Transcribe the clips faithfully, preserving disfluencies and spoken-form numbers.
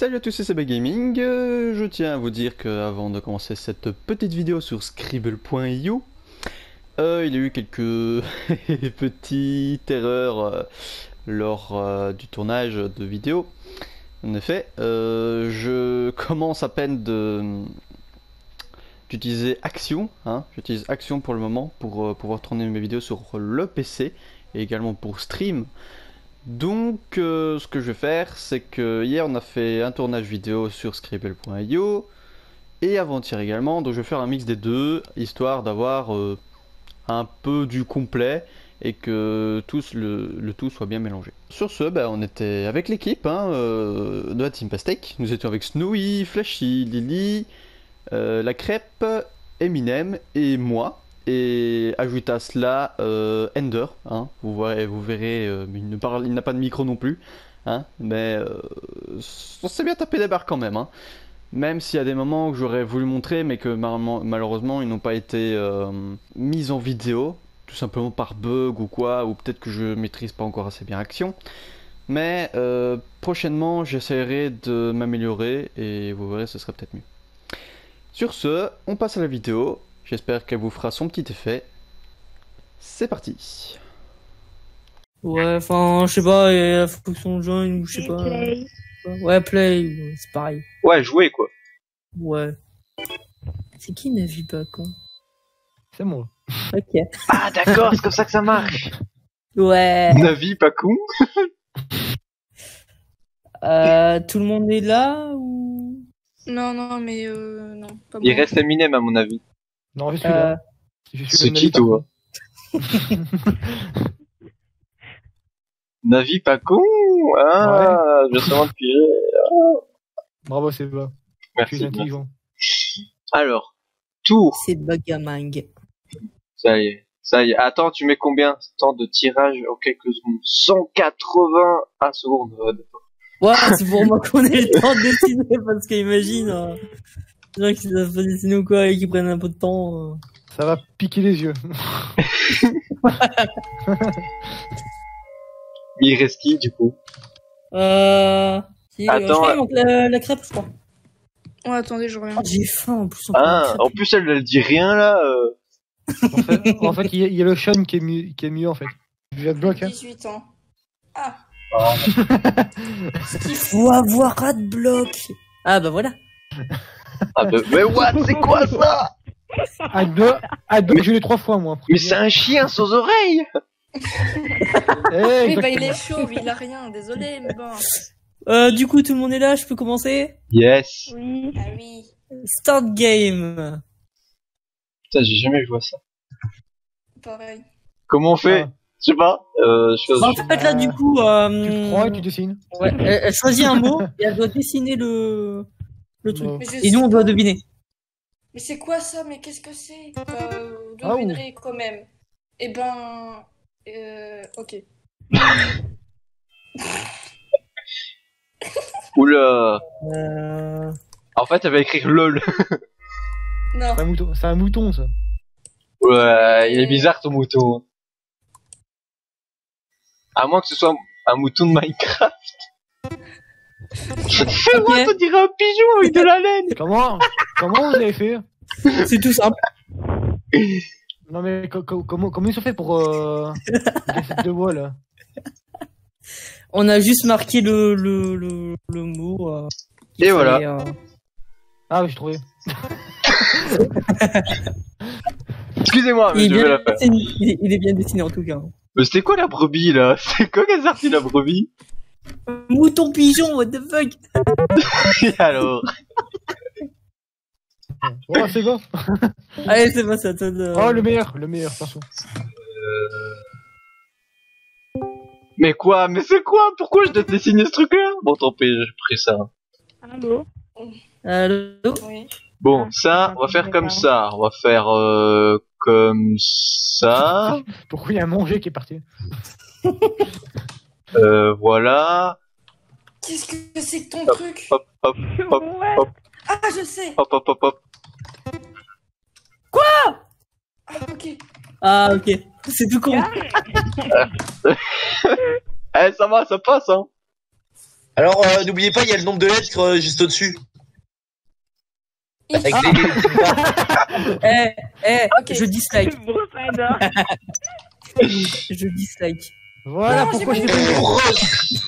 Salut à tous, c'est Seba Gaming. Euh, je tiens à vous dire qu'avant de commencer cette petite vidéo sur Scribble point i o, euh, il y a eu quelques petites erreurs euh, lors euh, du tournage de vidéo. En effet, euh, je commence à peine de d'utiliser Action, hein. J'utilise Action pour le moment pour euh, pouvoir tourner mes vidéos sur le P C et également pour stream. Donc euh, ce que je vais faire, c'est que hier on a fait un tournage vidéo sur Scribble point i o et avant-hier également, donc je vais faire un mix des deux, histoire d'avoir euh, un peu du complet et que tous le, le tout soit bien mélangé. Sur ce, bah, on était avec l'équipe hein, euh, de la Team Pastèque. Nous étions avec Snowy, Flashy, Lily, euh, La Crêpe, Eminem et moi. Et ajoute à cela euh, Ender, hein, vous, verrez, vous verrez, euh, il ne parle, il n'a pas de micro non plus, hein, mais euh, on s'est bien tapé des barres quand même, hein. Même s'il y a des moments que j'aurais voulu montrer, mais que malheureusement ils n'ont pas été euh, mis en vidéo, tout simplement par bug ou quoi, ou peut-être que je maîtrise pas encore assez bien Action. Mais euh, prochainement j'essaierai de m'améliorer et vous verrez, ce sera peut-être mieux. Sur ce, on passe à la vidéo. J'espère qu'elle vous fera son petit effet. C'est parti. Ouais, enfin, je sais pas, il y a la fonction join ou je sais pas. Play. Ouais, play, c'est pareil. Ouais, jouer quoi. Ouais. C'est qui Navi pas quoi? C'est moi. Ok. Ah d'accord, c'est comme ça que ça marche. Ouais. Navi, pas con. Euh, tout le monde est là ou? Non, non, mais euh, non, pas Il moi. reste Eminem à mon avis. Non, je suis Euh, là. Je suis C'est le qui Navi, toi? Navi, pas con. Ah, je sens de piger. Bravo, c'est bon. Je Merci. suis intelligent. Alors, tour. c'est Bagamang. Ça y est, ça y est. Attends, tu mets combien? Temps de tirage en quelques secondes. cent quatre-vingt à seconde. Ouais, c'est pour moi qu'on ait le temps de dessiner parce qu'imagine, euh, les gens qui savent pas dessiner ou quoi et qui prennent un peu de temps. Euh... Ça va piquer les yeux. Mais il reste qui du coup? Euh... Si, Attends, je crois qu'il manque la, la crêpe, je crois. Ouais, attendez, je reviens. Oh, j'ai faim en plus. Ah, en plus elle, elle dit rien là. Euh... En fait, en fait, il y, a- il y a le Sean qui est mieux, qui est mieux en fait. Je viens de bloc, hein. dix-huit ans. Ah, Faut avoir Adblock. Ah bah voilà. Ah bah, mais what? C'est quoi ça? À deux, à deux, je l'ai trois fois moi. Mais c'est un chien sans oreilles. Eh, oui, bah il exactement. est chauve, il a rien, désolé, mais bon. Euh, du coup, tout le monde est là, je peux commencer? Yes. Oui. Ah oui. Start game. Putain, j'ai jamais joué à ça. Pareil. Comment on fait? Ah. Je sais pas. Euh, je Bah, en fais... fait, là, du coup, euh... Tu crois et tu dessines. ouais, elle, elle choisit un mot et elle doit dessiner le, le truc. Oh. Mais je Et nous, sais on doit pas. deviner. Mais c'est quoi ça? Mais qu'est-ce que c'est? Bah, euh, vous Ah, devinerez quand même. Eh ben... Euh... Ok. Oula. Euh... En fait, elle va écrire LOL. Non. C'est un mouton, c'est un mouton ça. Ouais, il est bizarre ton mouton. À moins que ce soit un mouton de Minecraft. Fais-moi, Ok. on dirait un pigeon avec de la laine. Comment, comment vous avez fait? C'est tout simple. Non mais co- co- comment, comment ils ont fait pour euh, les cette de bois là? On a juste marqué le, le, le, le mot. Euh, qu'il Et voilà. fallait, euh, Ah oui, j'ai trouvé. Excusez-moi, mais Il je est, vais bien la faire. dessiné, il, est, il est bien dessiné en tout cas. Mais c'était quoi la brebis là? C'est quoi qu'a sorti la brebis? Mouton pigeon, what the fuck? Et alors? Oh, c'est bon. Allez, c'est pas ça. ça de... Oh, le meilleur, le meilleur, attention. Mais quoi? Mais c'est quoi? Pourquoi je dois dessiner ce truc-là? Bon, tant pis, j'ai pris ça. Allô? Allô? Oui. Bon, ça, on va faire comme ça. On va faire euh, comme ça. Pourquoi il y a un manger qui est parti? Euh, voilà. Qu'est-ce que c'est que ton Hop, truc? hop, hop, hop, hop, Ah, je sais. hop, hop, hop, hop. Ah, ok. Ah, ok. C'est tout con. Eh, ça va, ça passe, hein. Alors, euh, n'oubliez pas, il y a le nombre de lettres euh, juste au-dessus. Avec Ah. les... Eh, eh, Ok. je dislike. Brossada. Je dislike. Voilà Non, pourquoi j'ai je l'ai compris. fait. Brosse.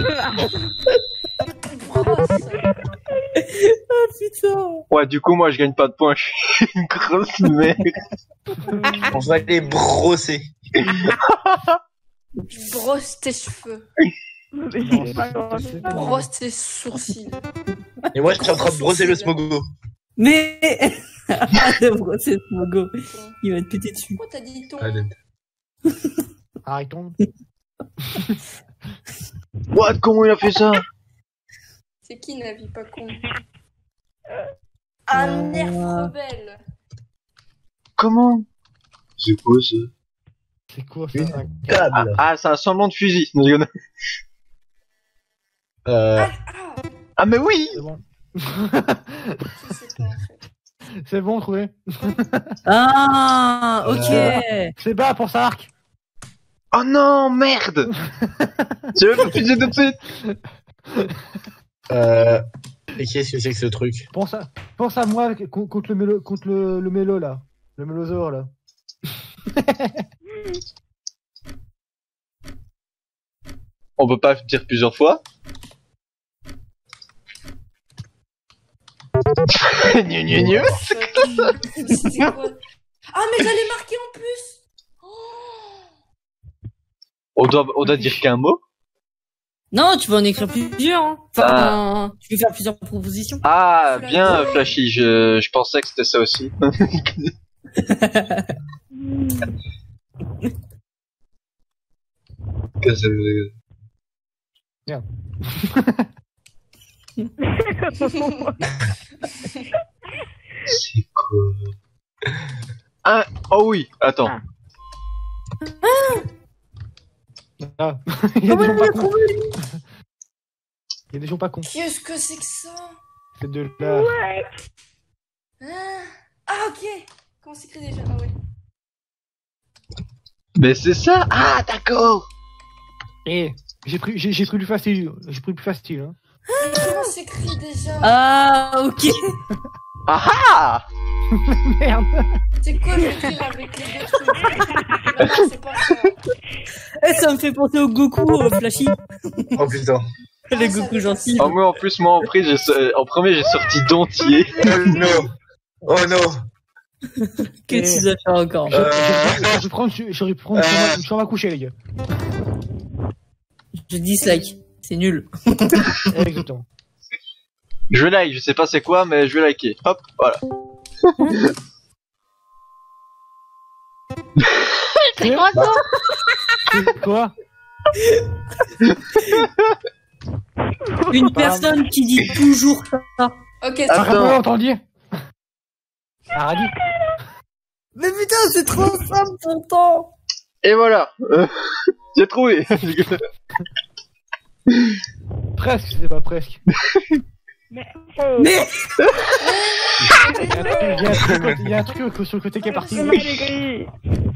Brosse. Ah putain. Ouais, du coup, moi, je gagne pas de points. Je suis une grosse merde. On va les brosser. Je brosse tes cheveux. Mais Non, j'ai pas c'est- grand- c'est- Brosse tes sourcils. Et moi, je suis en train de brosser le smogo. Mais arrête de brosser ce mogo. Il va te péter dessus. Pourquoi t'as dit ton... Arrêtons. What? Comment il a fait ça? C'est qui Navi pas con? Un Euh. nerf rebelle. Comment? C'est quoi ça? C'est quoi ça? un- Câble. Ah, c'est un semblant de fusil. Non, je déconne. Euh, Ah, ah, Ah, mais oui! C'est bon. je sais pas en fait. C'est bon, trouvé. Ah, ok. C'est bas pour sa arc. Oh non, merde! Je vais pas fuser tout de suite! euh... Et qu'est-ce que c'est que ce truc? Pense à, pense à moi avec- con- contre le mélo, contre le, le mélo là. Le mélosaure là. On peut pas dire plusieurs fois. Gnu gnu gnu. C'était quoi? Ah, mais j'allais marquer en plus! Oh, On doit, on doit dire qu'un mot. Non, tu vas en écrire plusieurs. Hein. Enfin, tu peux faire plusieurs propositions. Ah, bien, Flashy. Je, je pensais que c'était ça aussi. Qu'est-ce que c'est quoi? Ah, oh oui, attends. Ah. Il y a des gens pas cons. trouvé Il y a des gens pas cons. Qu'est-ce que c'est que ça? C'est de là. Ouais. Ah, ah, ok. Comment s'écrit déjà? Ah ouais. Mais c'est ça. Ah, d'accord. Et j'ai pris, j'ai, j'ai pris plus facile. J'ai pris plus facile. Hein. Mais comment s'écrit déjà? Ah, ok. Ah ah. Merde. C'est quoi, je vais écrire avec les deux trucs? Non, non, c'est pas ça. Eh, ça me fait penser au Goku, euh, Flashy. Oh putain. Le Ah, ça Goku veut gentil. dire Oh, moi, en plus, moi, en, pris, j'ai, so- en premier, j'ai sorti dentier. Oh non. Oh non. Qu'est-ce que tu vas faire encore? Je- je- J'aurais pu prendre, sur- j'aurais pu prendre sur ma- sur ma coucher les gars. Je dislike. C'est nul. Exactement. Je like, je sais pas c'est quoi, mais je vais liker. Hop, voilà. C'est quoi? Une personne qui dit toujours ça. Ok, Ah, c'est comment entendu? Ah, Radi. Mais putain, c'est trop simple pourtant. Et voilà. Euh, j'ai trouvé. Presque, c'est pas presque. Mais. Oh. Mais Il y a un truc- il y a un truc- il y a un truc sur le côté qui est parti. C'est mal écrit.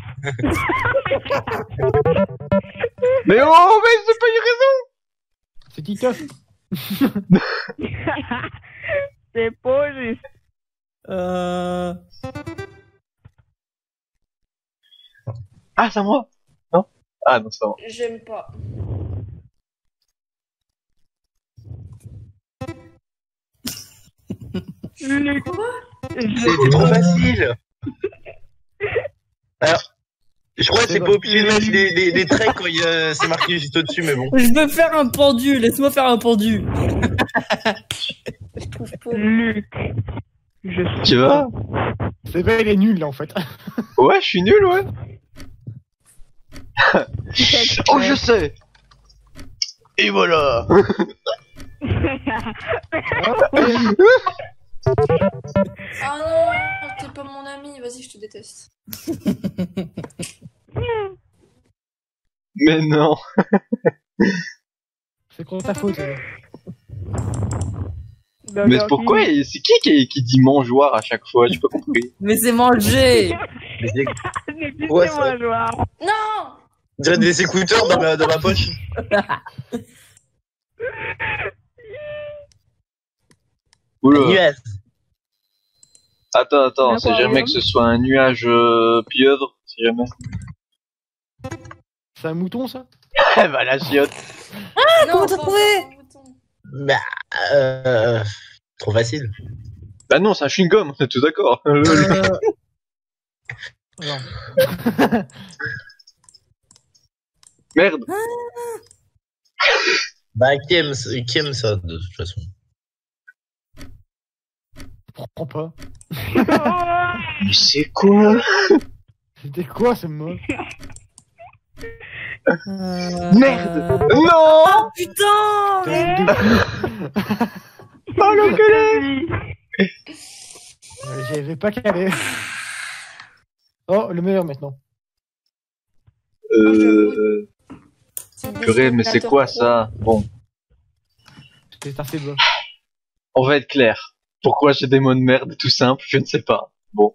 Mais oh, mais c'est pas une raison. C'est Titoff. C'est pas juste. euh... Ah, c'est à moi. Non. Ah non, c'est pas moi. J'aime pas. Le- C'était trop facile. Alors, je crois que c'est C'est pas bon. obligé de mettre les, les, les traits quand il y a- c'est marqué juste au-dessus, mais bon. Je veux faire un pendu. Laisse-moi faire un pendu. Je trouve pas. Luc. Je Tu vois? C'est vrai, il est nul là en fait. Ouais, je suis nul, ouais. Oh, je sais. Et voilà. Ah non, t'es pas mon ami. Vas-y, je te déteste. Mais non. C'est contre ta faute. euh. Mais pourquoi? C'est qui qui, qui dit mangeoire à chaque fois? J'ai pas compris. Mais c'est manger. Mais c'est- C'est Ouais, moi, ça- Non! On dirait des écouteurs dans ma, dans ma poche. Oula. Nuage. Attends, attends, D'accord, c'est jamais hein. que ce soit un nuage euh, pieuvre, c'est jamais. C'est un mouton, ça? Eh bah la chiotte. Non, comment t'as pas trouvé encore un bouton. Bah, euh, trop facile. Bah non, c'est un chewing-gum, on est tous d'accord. Euh, Alors. Merde. Bah, qui aime, qui aime ça, de toute façon? Je comprends pas. Mais c'est quoi? C'était quoi, ce mot? euh, Merde. euh, Non. Putain T'as deux Oh l'enculé. Euh, J'y avais pas calé. Oh, le meilleur maintenant. Euh... C'est le Purée, mais c'est dessinateur quoi pro. ça? Bon, C'était assez beau. on va être clair. Pourquoi j'ai des mots de merde tout simple, je ne sais pas. Bon,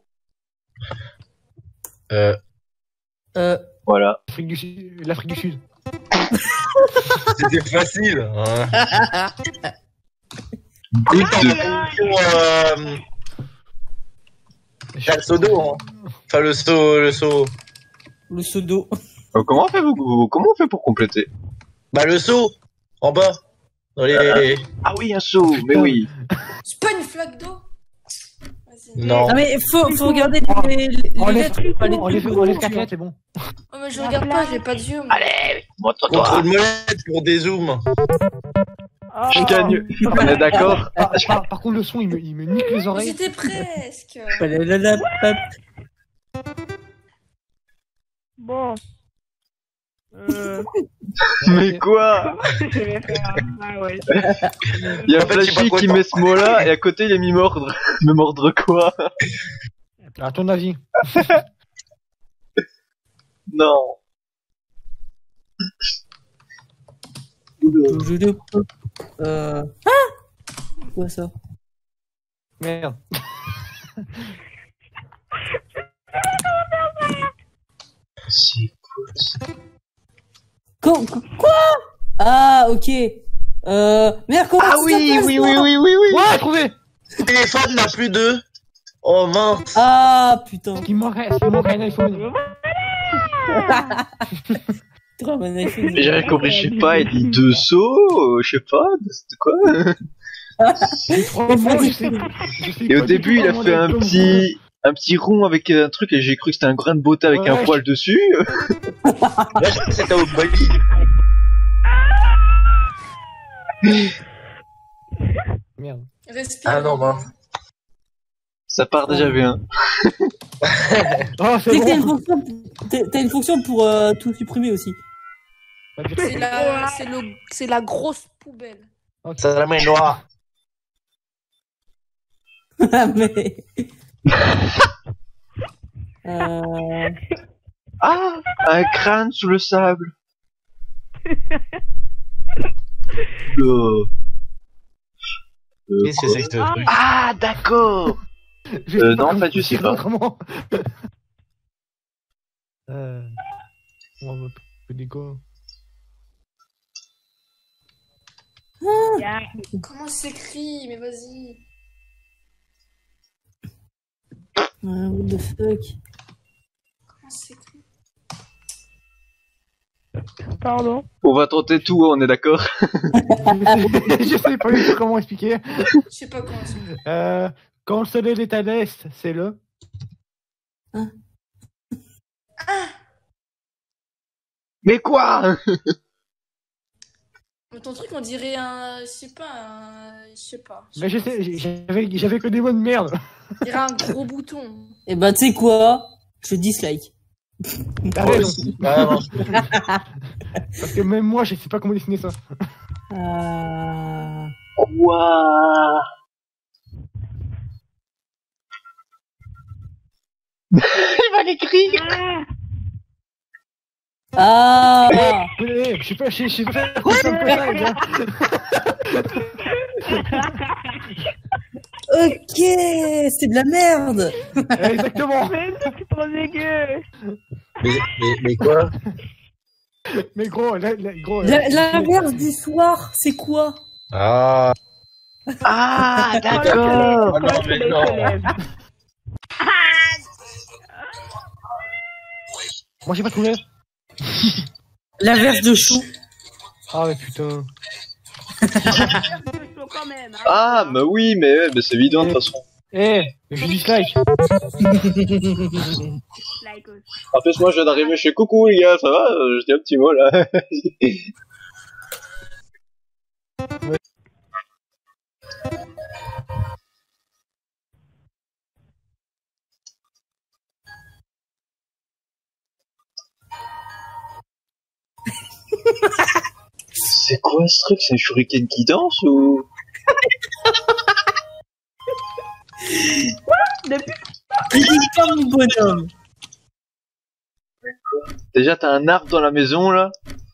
Euh, euh, voilà. L'Afrique du Sud. L'Afrique du Sud. c'était facile. Hein. Goutte de... Euh, t'as le seau d'eau, hein. Enfin, le seau, le seau. le pseudo. Euh, comment on fait vous, vous- comment on fait pour compléter? Bah, le seau, en bas. Dans les... Ah oui, un seau, mais oui. C'est pas une flaque d'eau. Vas-y. Non. Ah mais faut, faut regarder les, les, les Enlève, lettres, pas les enlève, trucs. enlève quatre lettres, c'est bon. Oh, mais je regarde pas, j'ai pas de yeux. moi. Allez, montre-toi. Contrôle molette pour des zooms. Je gagne. On est d'accord? Par, par- par contre, le son, il me, il me nique les Mais oreilles. J'étais presque. Palalala, pap. Bon. Euh, Mais quoi? je vais faire. Ah ouais. Il y a En fait, je suis pas Flashy qui content. met ce mot-là et à côté il a mis mordre. Mais mordre quoi? À ton avis. Non. Euh... Ah quoi ça? Merde. C'est quoi ça? Quoi, quoi? Ah ok. Euh... Merde, comment Ah ça oui, s'appelle, oui, ça oui, oui, oui, oui. Ouais, trouvé. Le téléphone n'a plus de... Oh mince. Ah putain. Il manquerait, il manquerait un iPhone. Trop bon iPhone. Mais j'avais compris, je sais pas, il dit deux sauts, euh, je sais pas, c'était quoi? Franchement, je sais, je sais Et au pas du début tout il a comment fait un on est petit, un petit rond avec un truc et j'ai cru que c'était un grain de beauté avec Ouais, un je- poil dessus. Là, je crois que c'était au buggy. Merde. Respire. Ah non, mince. Ça part déjà bien. Oh, Tu sais c'est que t'as une bon. fonction, t'as- t'as une fonction pour euh, tout supprimer aussi. C'est la, c'est le, c'est la grosse poubelle. Ça la main noire. Ah mais... euh... Ah, un crâne sous le sable. Le... Euh, Qu'est-ce que c'est que ce truc? Ah, d'accord. Je Euh, sais pas non, en comment fait, je sais pas. autrement. euh... On va faire des quoi? Comment ça s'écrit? Mais vas-y. euh, What the fuck? Comment ça s'écrit? Pardon. On va tenter tout, on est d'accord. Je sais pas du tout comment expliquer. Je sais pas comment ça s'écrit. Euh, quand le soleil est à l'est, c'est le. Mais quoi? Mais ton truc, on dirait un. Je sais pas, un. Je sais pas. Mais je sais, j'avais, j'avais que des mots de merde. On dirait un gros bouton. Eh bah tu sais quoi? Je dislike. T'as raison. Ah non. Parce que même moi, je sais pas comment dessiner ça. Euh... Quoi? Il va l'écrire. Ah Eh, je sais pas, je sais pas quoi ça me fait ça, les gars. Ok, c'est de la merde. Exactement. Mais c'est trop dégueu. Mais, mais, mais quoi? Mais gros, là, là, gros. La- L'inverse du soir, c'est quoi? Ah. Ah, Quand le d'accord. Oh non, soleil- mais quand le non. soleil se lève. Moi, j'ai pas trouvé. L'inverse de chou. Ah, mais putain. Faut quand même, hein. Ah, mais oui, mais, ouais, mais c'est évident de toute façon. Eh, je dislike. Like us. En plus, moi, je viens d'arriver chez Coucou, les gars, ça va? Euh, Je dis un petit mot, là. C'est quoi ce truc? C'est un shuriken qui danse ou? Depuis Il est comme mon bonhomme. Déjà, t'as un arbre dans la maison, là?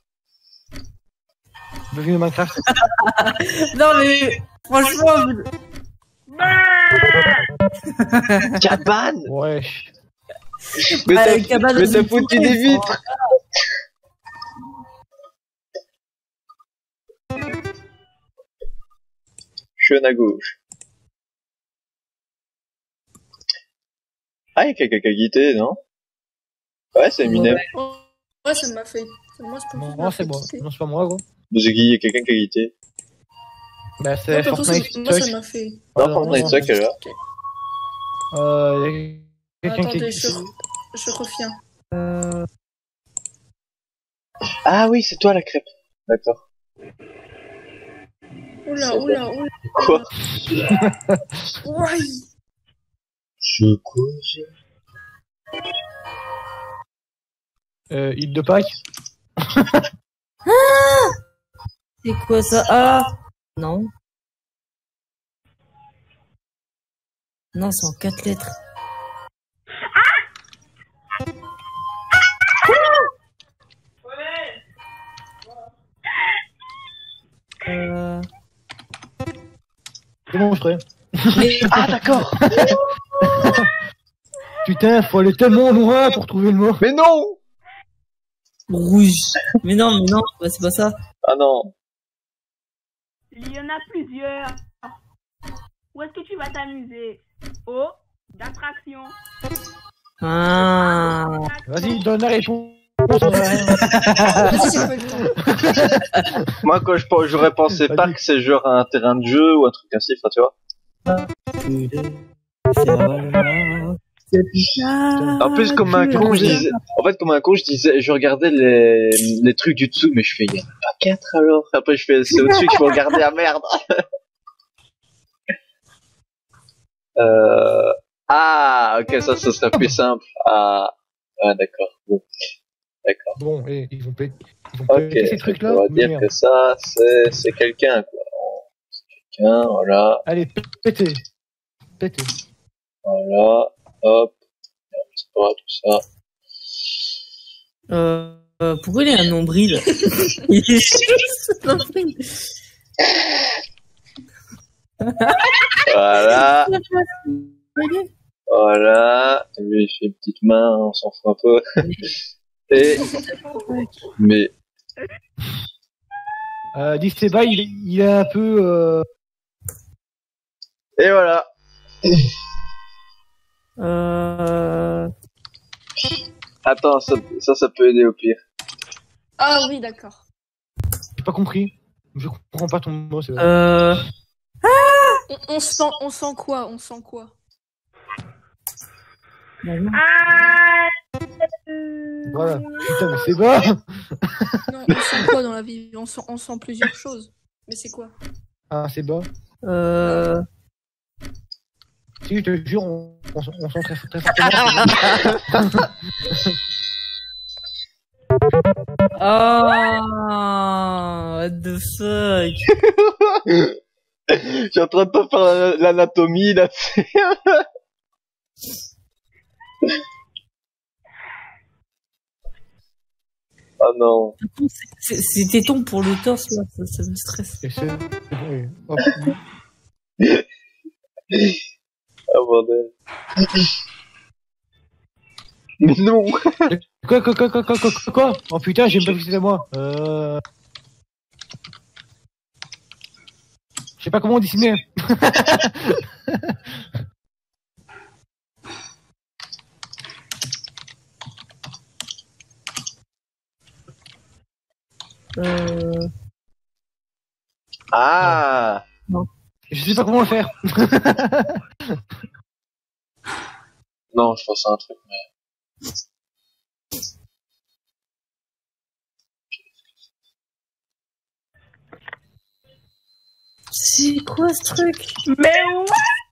Bienvenue dans Minecraft. Non mais, franchement, vous- Cabane! Ouais. Mais Ah, t'as le cabane mais dans t'as une foutu forêt, des vitres! Je suis à gauche. Ah, il y a quelqu'un qui a quitté, non? Ouais, c'est Eminem. Oh, ouais, ça m'a fait. Moi, c'est pas Non, ça moi, m'a c'est fait moi. quitter. Non, c'est pas moi, gros. Mais c'est qui? Il y a quelqu'un qui a quitté. Bah, Non, c'est perso, ça- Fortnite. moi, ça Tuck. m'a fait. Non, Ah, Fortnite, non, c'est qui est là. Euh, y a quelqu'un qui Attendez, est... je, je reviens. Euh... Ah oui, c'est toi la crêpe. D'accord. Oula, oula, oula. Quoi? Ouais. Je cause. Euh, île de Pâques. c'est quoi ça? Ah! Non. Non, c'est en quatre lettres. Euh... C'est bon, je serai. Mais... Ah d'accord. Putain, faut aller tellement loin pour trouver le mot. Mais non. Rouge. Mais non, mais non, bah, c'est pas ça. Ah non. Il y en a plusieurs. Où est-ce que tu vas t'amuser? Oh, d'attraction. Ah. Vas-y, donne la réponse. Vas-y, j'ai pas eu le temps. Moi quand je pense- j'aurais pensé Vas-y. parc, c'est genre un terrain de jeu ou un truc ainsi, enfin tu vois. En plus comme un con, je disais, en fait comme un con, je disais, je regardais les, les trucs du dessous, mais je fais, il y en a pas quatre alors. Après je fais, c'est au-dessus qu'il faut regarder, ah merde. euh... Ah, ok, ça, ça serait plus simple. Ah, ah d'accord. Bon, d'accord. Bon, et ils vont péter. Ils vont Ok, péter ces trucs-là. on va dire Merde. que ça, c'est, c'est quelqu'un, quoi. C'est quelqu'un, voilà, Allez, pétez. Pétez. voilà, hop, c'est pas tout ça. Euh, euh, pourquoi il a un nombril? Il est juste un nombril. Voilà, voilà, lui, il fait une petite main, on s'en fout un peu. Et, mais, Euh, Diseba, il, il est un peu... Euh... et voilà. Euh... Attends, ça, ça, ça peut aider au pire. Ah oui, d'accord. J'ai pas compris. Je comprends pas ton mot, c'est vrai. Euh... On, on sent, on sent quoi? On sent quoi? Ah, Voilà. Putain, mais c'est bas. Non, on sent quoi dans la vie? On sent, on sent plusieurs choses. Mais c'est quoi? Ah, c'est bas. Euh... Si, je te jure, on, on, on sent très, très fortement. Ah, what the fuck? Je suis en train de te faire la- l'anatomie, là, tu sais. Oh non. C'est- C'était ton pour le torse, là, ça, ça me stresse. Et c'est... oui. Hop. Ah bordel. Mais non. Quoi, quoi, quoi, quoi, quoi, quoi, quoi, quoi? Oh putain, j'ai pas vu que c'était moi. Euh... Je sais pas comment dessiner. Euh... Ah. Je sais pas comment le faire. Non, je pense à un truc, mais... C'est quoi ce truc? Mais ouais.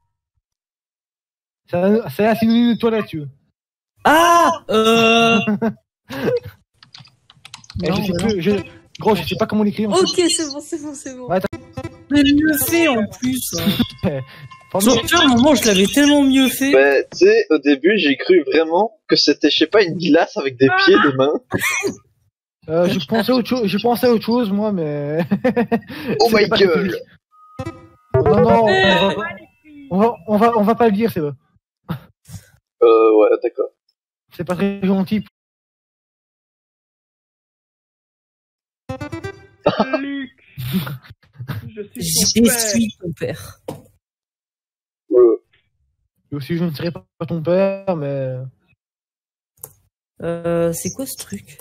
C'est un, c'est un synonyme de toilette, tu veux. Ah euh... Eh, non, je sais bah plus, je... Gros, je sais pas comment l'écrire. en fait. Ok, c'est bon, c'est bon, c'est bon. Ouais, mais mieux fait en plus. Hein. Franchement, Sur un moment, je l'avais tellement mieux fait. Mais tu sais, au début, j'ai cru vraiment que c'était, je sais pas, une glace avec des pieds, des mains. euh, je pensais à autre chose, je pensais à autre chose, moi, mais. Oh my C'était pas god. spécifique. Non, non, on va, Ouais, pas- les filles. on va, on va, on va pas le dire, c'est bon. Euh, ouais, d'accord. C'est pas très gentil. Luc. Je suis ton Je père. suis ton père. Ouais. Et aussi, je ne serai pas ton père, mais. Euh, c'est quoi ce truc?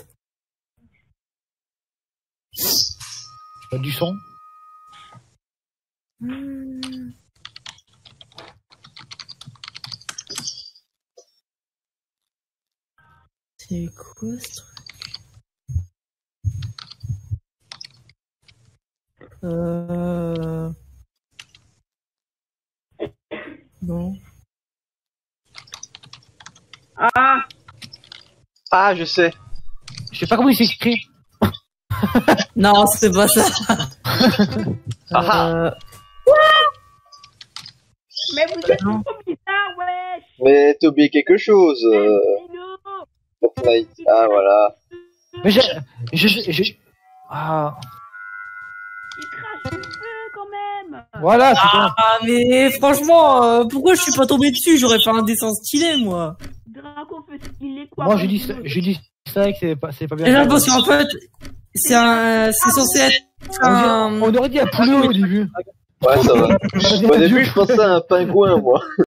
Pas du sang. Hmm. C'est quoi ce truc? Euh... Non. Ah. Ah, je sais. Je sais pas comment il s'écrit. Non, c'est pas ça. Ah. Euh... Mais vous êtes Non. trop bizarre, wesh. Mais t'as oublié quelque chose, euh, Hello. Fortnite. Ah, voilà. Mais j'ai. Je, je, je- Ah. Il crache du feu quand même. Voilà, c'est bon. Ah, mais franchement, euh, pourquoi je suis pas tombé dessus? J'aurais fait un dessin stylé, moi. Draco fait ce qu'il est quoi. Moi, je dis, ça- je dis ça que c'est pas, c'est pas bien. Et là, parce qu'en fait, c'est un, c'est censé être On, un... dirait- on aurait dit un poulet au début. Ouais, ça va. On aurait dit Au un début, vieux je pensais à un pingouin, moi.